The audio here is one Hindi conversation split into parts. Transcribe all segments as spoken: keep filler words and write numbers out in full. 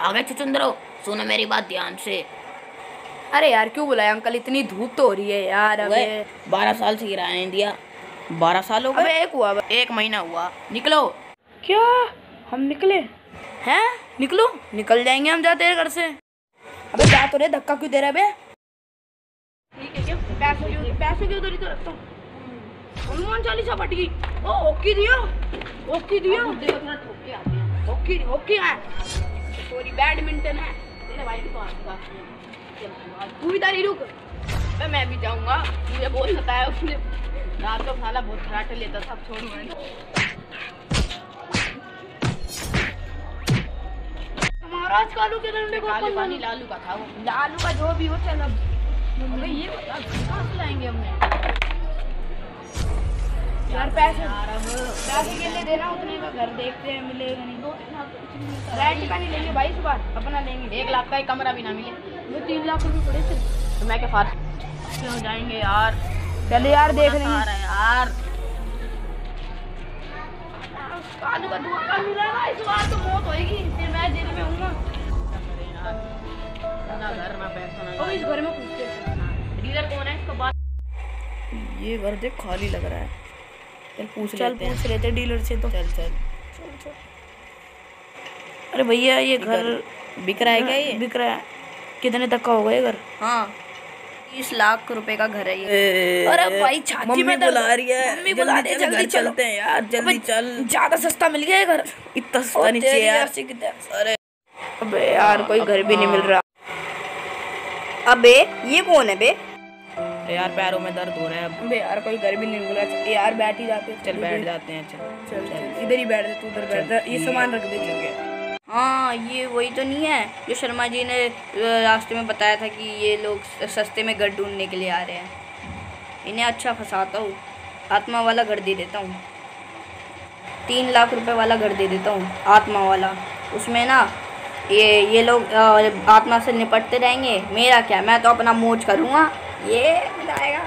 आगे चुचुंदरो, सुनो मेरी बात ध्यान से। अरे यार क्यों बुलाया अंकल, इतनी धूप तो हो रही है यार। अबे बारह साल से किराया नहीं दिया। बारह साल हो गए? अबे एक हुआ, एक महीना हुआ। निकलो। क्या हम निकले हैं? निकलो, निकल जाएंगे हम जाते हैं घर से। अबे जा तो रे, धक्का क्यों दे रहा है बे? ठीक है, क्या पैसे क्यों पैसे क्यों उधर ही तो रखता हूँ। हनुमान चालीसा फट गई। ओ ओके दियो, ओके दियो, देखो थोड़ा ठोक के आते हैं। ओके ओके है, सॉरी बैडमिंटन है तेरे भाई की पास। तू इधर ही रुक, मैं मैं भी जाऊंगा। मुझे बहुत सताया उसने रात को, साला बहुत खराटे लेता था। छोड़ महाराज कालू के डंडे को कालू पानी लालू का था वो। लालू का जो भी हो चल। अब अबे ये कहाँ से लाएंगे हमने यार? पैसे पैसे के लिए देना उतने का घर देखते हैं, मिलेगा नहीं। दो रेंट का नहीं लेंगे भाई, इस बार अपना लेंगे। एक लाख का एक कमरा भी ना मिले, वो तीन लाख रुपए पड़े थे। तो मैं क्या फार क्यों जाएंगे यार? चले यार देख लेंगे यार। कालू का दुआ का मिलेगा इस बार तो मौत होएगी, फिर मैं जेल में हूँगा। ना घर ना पैसा ना। और इस घर में पूछते हैं डीलर कौन है इसको बात। ये घर देख खाली लग रहा है। चल पूछ चल लेते हैं। पूछ लेते डीलर से तो। चल चल चल चल। अरे भैया ये घर बिक रहा है क्या? ये बिक रहा है। कितने तक का होगा ये घर? हाँ तीस लाख रुपए का घर है ये। अरे भाई छाती में बुला रही है, मम्मी बुला रही है, जल्दी चलते हैं यार, जल्दी चल। ज्यादा सस्ता मिल गया ये घर। इतना सस्ता नहीं चाहिए यार। अरे अबे यार कोई घर भी नहीं मिल रहा। अबे ये कौन है बे? यार पैरों में दर्द हो रहा है अब। अबे यार कोई घर भी नहीं मिल रहा। यार बैठ ही जाते। चल बैठ जाते हैं। चल चल चल इधर ही बैठ जा, तू उधर बैठ जा। ये सामान रख दे चल। हाँ ये वही तो नहीं है जो शर्मा जी ने रास्ते में बताया था कि ये लोग सस्ते में घर ढूंढने के लिए आ रहे हैं। इन्हें अच्छा फंसाता हूँ, आत्मा वाला घर दे देता हूँ। तीन लाख रुपए वाला घर दे देता हूँ आत्मा वाला। उसमें ना ये ये लोग आत्मा से निपटते रहेंगे। मेरा क्या, मैं तो अपना मौज करूँगा। ये बताएगा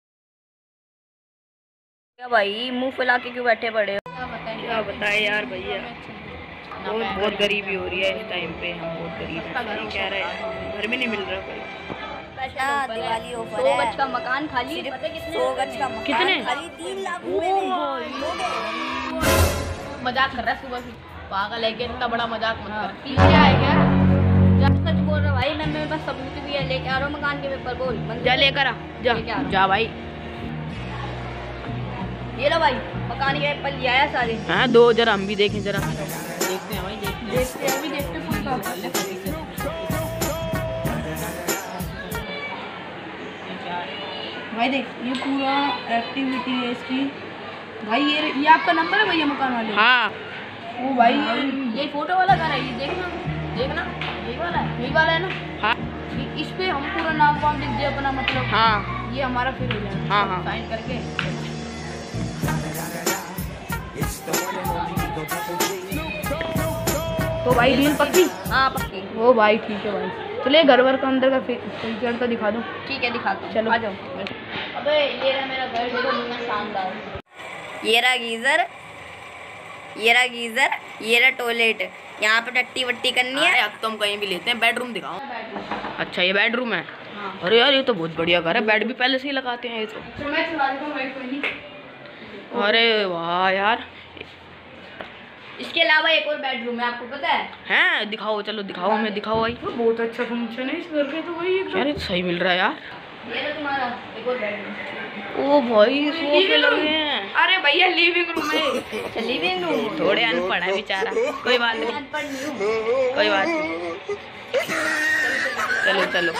क्या भाई? मुंह फुला के क्यों बैठे पड़े हो? क्या बताए यार भैया, बहुत बहुत गरीबी हो रही है इस टाइम पे। हम बहुत गरीब हैं, कह रहे हैं घर भी नहीं मिल रहा कोई। दिवाली ऑफर है। सौ गज का मकान खाली, पता कितने? सौ गज का मकान कितने? खाली तीन लाख रुपए में। मजाक कर रहा है सुबह से, पागल है क्या? इतना बड़ा मजाक मत कर। पीछे आए क्या? सच बोल रहा भाई, मैं मेरे पास सबूत भी है, लेके आ रहा हूँ मकान के पेपर। बोल जा लेकर आ जा जा भाई। ये लो भाई, मकान के पेपर ले आया सारे। हाँ दो जरा हम भी देखें, जरा देखते हैं भाई, देखते हैं। देखते हैं अभी, देखते हैं पूरा। भाई देख ये पूरा एक्टिविटी है इसकी। भाई ये ये आपका नंबर है भैया मकान वाले? हाँ ओ भाई ये फोटो वाला घर है, ये देखना देखना, यही वाला है, यही वाला है ना? हाँ ये- इस पे हम पूरा नाम वाम लिख दे अपना, मतलब हाँ ये हमारा फिर हो जाएगा। हाँ हाँ साइन करके। तो भाई डील पक्की? हाँ पक्की। ओ भाई ठीक है भाई, चलिए घर वर का अंदर का फीचर तो दिखा दो। ठीक है दिखाता हूँ, चलो आ जाओ। अबे ये रहा मेरा घर, देखो कितना शानदार। ये रहा गीजर, ये रहा गीजर, ये रहा टॉयलेट। यहाँ पे टट्टी वट्टी करनी है। अब तुम कहीं भी लेते हैं, बेडरूम दिखाओ। अच्छा ये बेडरूम है? अरे यार ये तो बहुत बढ़िया घर है, बेड भी पहले से ही लगाते हैं ये तो। तो मैं चला देता हूँ भाई, कोई नहीं। अरे वाह यार। इसके अलावा एक और बेडरूम है, आपको पता है? हैं दिखाओ, चलो दिखाओ हमें, दिखाओ भाई। बहुत अच्छा फंक्शन है इस घर के तो भाई। यार ये तो सही मिल रहा है यार। ये रहा तुम्हारा एक और बेडरूम। ओ भाई सोफे लगे हैं। अरे भैया लिविंग रूम है। Living room. थोड़े अनपढ़ है बेचारा, कोई बात नहीं, अनपढ़ नहीं हूँ। कोई बात नहीं। चलो चलो।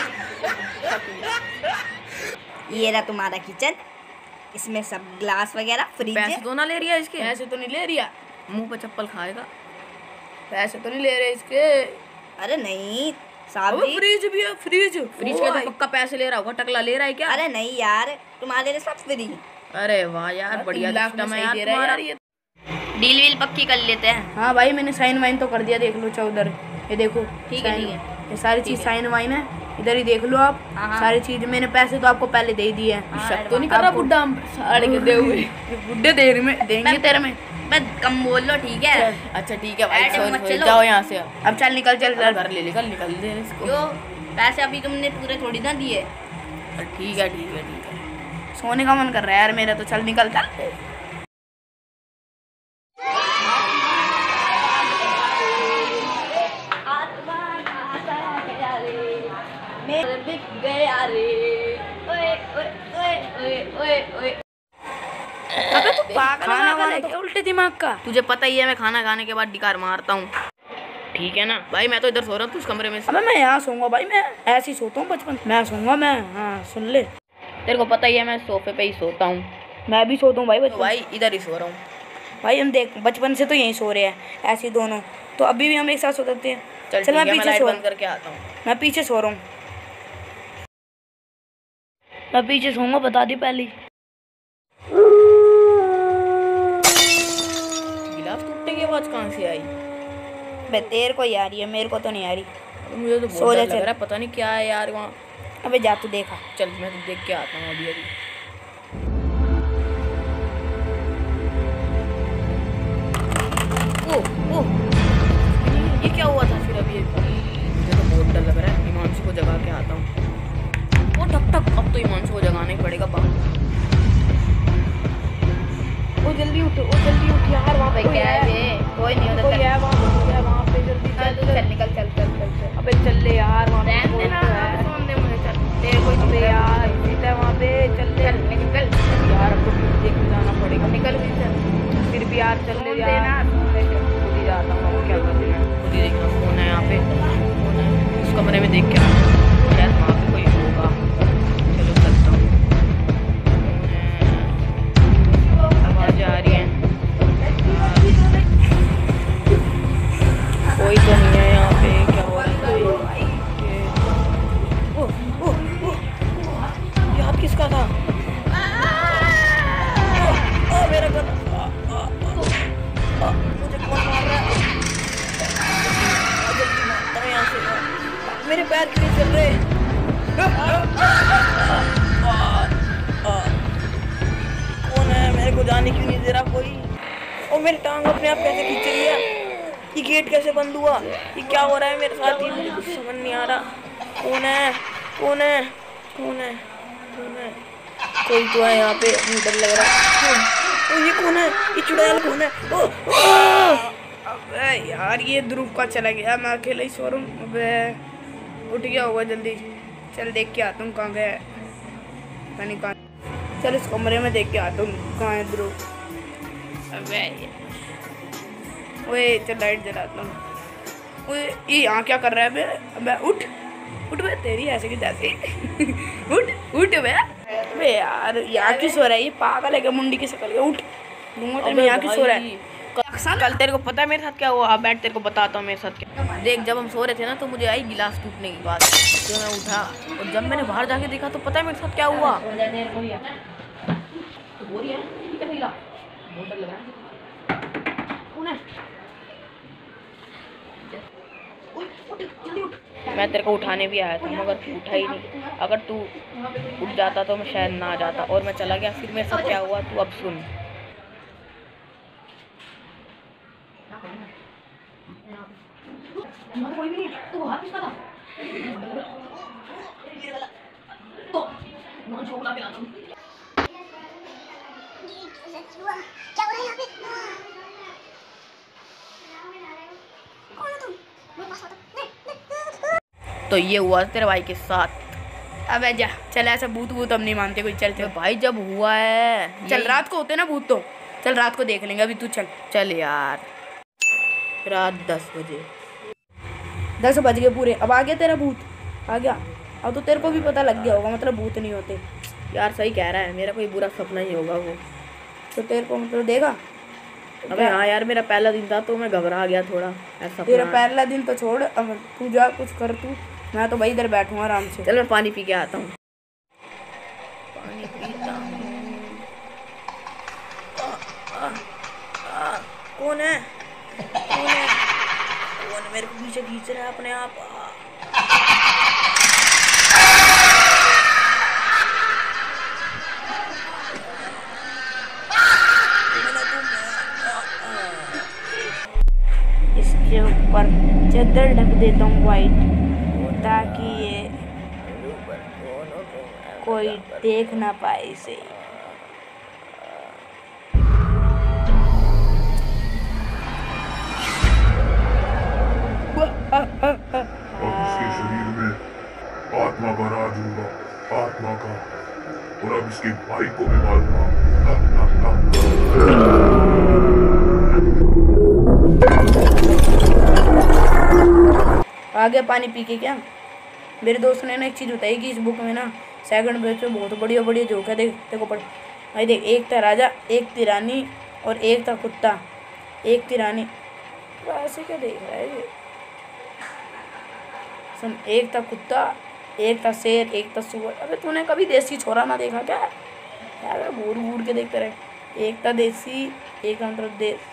ये रहा तुम्हारा किचन, इसमें सब ग्लास वगैरह, फ्रिज पैसे है। तो ना ले रही है इसके? पैसे तो नहीं ले रही है, मुंह पे चप्पल खाएगा। पैसे तो नहीं ले रहे इसके। अरे नहीं अबे साहब, फ्रिज भी है, फ्रिज फ्रिज के तो पक्का पैसे ले रहा होगा, टकला ले रहा है क्या? अरे नहीं यार, तुम्हारे लिए सब फ्री। अरे वाह यार, बढ़िया सिस्टम है यार तुम्हारा। डील वील पक्की कर लेते हैं। हाँ भाई मैंने साइन वाइन तो कर दिया, देख लो चौधर, ये देखो। ठीक है साइन- ठीक है। ये सारी चीज साइन वाइन है, इधर ही देख लो आप। हाँ। सारी चीज मैंने पैसे तो आपको पहले दे दिए हैं। हाँ, शक तो नहीं कर रहा बुड्ढा हम साड़े के दे हुए? बुड्ढे देर में देंगे तेरे में। बस कम बोल लो, ठीक है? अच्छा ठीक है भाई, ऐसे sorry, मत sorry, चलो। जाओ यहाँ से अब। अब चल निकल, चल चल चल। घर ले निकल निकल दे इसको। क्यों? पैसे अभी तुमने पूरे थोड़ी ना दिए। ठीक है ठीक है ठीक है। सोने का मन कर रहा है यार मेरा तो, चल निकल चल। अबे तू पागल खाना वागल है वाना क्या उल्टे दिमाग का? तुझे पता ही है मैं खाना खाने के बाद डिकार मारता हूँ, ठीक है ना भाई? मैं तो इधर सो रहा हूँ, तू उस कमरे में। अबे मैं यहाँ सोऊंगा भाई, मैं ऐसे ही सोता हूँ बचपन, मैं सोऊंगा मैं। हाँ सुन ले, तेरे को पता ही है मैं सोफे पे ही सोता हूँ। मैं भी सोता हूँ भाई तो बचपन। भाई इधर ही सो रहा हूँ। भाई हम देख बचपन से तो यहीं सो रहे हैं ऐसे ही दोनों, तो अभी भी हम एक साथ सो सकते हैं। चल चल ठीक मैं है, मैं पीछे लाइट सो बंद करके आता हूँ। मैं पीछे सो रहा हूँ, मैं पीछे सोऊंगा, बता दी पहले ही। गिलास टूटने की आवाज कहाँ से आई? बे तेरे को ही आ रही है, मेरे को तो नहीं आ रही। अबे मुझे तो सो बहुत जा डर लग चल। रहा है, पता नहीं क्या है यार वहाँ। अबे जा तू देखा। चल मैं तो देख के आता हूँ अभी अभी। ओ ओ ये क्या हुआ था फिर अभी? मुझे तो बहुत डर लग रहा है, हिमांशु को जगा के आता हूँ। ओ टक टक, अब तो हिमांशु को जगाना ही पड़ेगा। बाप, ओ जल्दी उठ, ओ जल्दी उठ यार, वहाँ पे भाई क्या है ये? कोई नहीं कोई होता। है वहाँ पे, कोई है वहाँ पे, जल्दी चल चल। चल निकल, चल चल चल चल। अबे चल ले यार, वहाँ पे रहने कोई देना, तो है। सोने दे मुझे, चल। तेरे को अबे यार सीधा वहाँ पे चल ले चल निकल यार, अब तो फिर देख के जाना पड़ेगा। निकल भी चल। फिर भी यार चल ले सोने यार, देना, सोने दे। खुद ही जाता हूँ, अब क्या कर रही है। खुद ही देखना, फोन है यहाँ पे, फोन है उस कमरे में, देख के आना, शायद वहाँ पे कोई होगा। चलो चलता हूँ। फोन है, आवाज़ आ रही है, कोई तो नहीं है यहाँ पे। क्या हो रहा है? ओ ओ ओ ये हाथ किसका था? ओ, ओ मेरा गला, आ, आ, आ, आ, मुझे कौन मार रहा है? आ, जल्दी मारता हूँ यहाँ से। मेरे पैर क्यों नहीं चल रहे? आ, आ, आ, आ, आ, कौन है? मेरे को जाने क्यों नहीं दे रहा कोई? और मेरी टांग अपने आप कैसे खींच रही है? ये गेट कैसे बंद हुआ? ये क्या हो रहा है मेरे साथ? ही मुझे कुछ समझ नहीं आ रहा। कौन है? कौन है? कौन है? कौन है? कोई तो है यहाँ पे, मुझे डर लग रहा है। ओ, ये कौन है? ये चुड़ैल कौन है? ओ, ओ! अबे यार ये ध्रुव का चला गया, मैं अकेले ही सो रहा हूँ। अबे उठ गया होगा, जल्दी चल देख के आता हूँ कहाँ गया है, पता नहीं कहाँ। चल इस कमरे में देख के आता हूँ कहाँ है ध्रुव। अबे ओए चल लाइट जलाता हूँ। ओए ये यहाँ क्या कर रहा है बे? अबे उठ उठ बे, तेरी ऐसे की तैसे उठ उठ बे। अबे यार यहाँ क्यों सो रहा है? ये पागल है क्या? मुंडी की शक्ल है, उठ दूंगा तेरे में। यहाँ क्यों सो रहा है? कल, कल तेरे को पता है मेरे साथ क्या हुआ? अब बैठ, तेरे को बताता हूँ मेरे साथ क्या। देख, जब हम सो रहे थे ना तो मुझे आई गिलास टूटने की बात, तो मैं उठा और जब मैंने बाहर जाके देखा तो पता है मेरे साथ क्या हुआ? मैं तेरे को उठाने भी आया था मगर तू उठा ही नहीं। अगर तू उठ जाता तो मैं शायद ना आ जाता, और मैं चला गया। फिर मेरे साथ क्या हुआ तू अब सुन। तो ये हुआ तेरे भाई के साथ। अबे जा चल, ऐसा भूत भूत हम नहीं मानते कोई। चल तो चल भाई जब हुआ है, चल, यही- रात को होते ना भूत, तो चल रात को देख लेंगे, अभी तू चल। चल यार, रात दस बजे। दस बज गए पूरे, अब आ गया तेरा भूत? आ गया? अब तो तेरे को भी पता लग गया होगा, मतलब भूत नहीं होते। यार सही कह रहा है, मेरा कोई बुरा सपना ही होगा वो। तो तेरे को मतलब देगा? अबे हाँ यार, मेरा पहला दिन था तो मैं घबरा गया थोड़ा, ऐसा तेरा सपना। पहला दिन तो छोड़, अब तू जा कुछ कर तू, मैं तो भाई इधर बैठूंगा आराम से। चल मैं पानी पी के आता हूँ। पानी पीता हूँ। आ, आ, आ, कौन है? कौन है? कौन मेरे को पीछे खींच रहा है अपने आप? आ, चद्दर ढक देता हूँ वाइट, ताकि ये कोई देख ना पाए इसे। अब इसके शरीर में आत्मा का राज होगा, आत्मा का, और अब इसके भाई को भी मारूंगा। आगे पानी पी के क्या? मेरे दोस्त ने ना एक चीज बताई कि इस बुक में ना सेकंड पेज पे बहुत बढ़िया बढ़िया जोक है। देख देखो पढ़ भाई, देख, एक था राजा, एक थी रानी और एक था कुत्ता, एक थी रानी। ऐसे क्या देख रहा है ये? सुन, एक था कुत्ता, एक था शेर, एक था सुअर। अबे तूने कभी देसी छोरा ना देखा क्या यार? घूर घूर के देखते रहे। एक था देसी, एक था मतलब देश।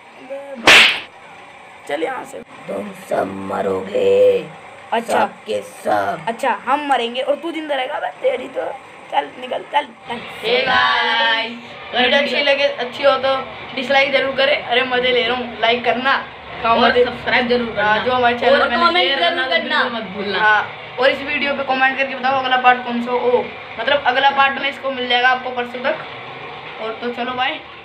चल यहाँ से। तुम सब मरोगे, अच्छा के सब। अच्छा हम मरेंगे और तू जिंदा रहेगा? बस तेरी तो चल निकल चल चल। हे गाइस, वीडियो अच्छी लगे अच्छी हो तो डिसलाइक जरूर करे। अरे मजे ले रहा हूँ, लाइक करना और सब्सक्राइब जरूर करना, जो हमारे चैनल और में कमेंट जरूर करना मत भूलना। हाँ, और इस वीडियो पे कमेंट करके बताओ अगला पार्ट कौन सा हो। मतलब अगला पार्ट में इसको मिल जाएगा आपको परसों तक। और तो चलो बाय।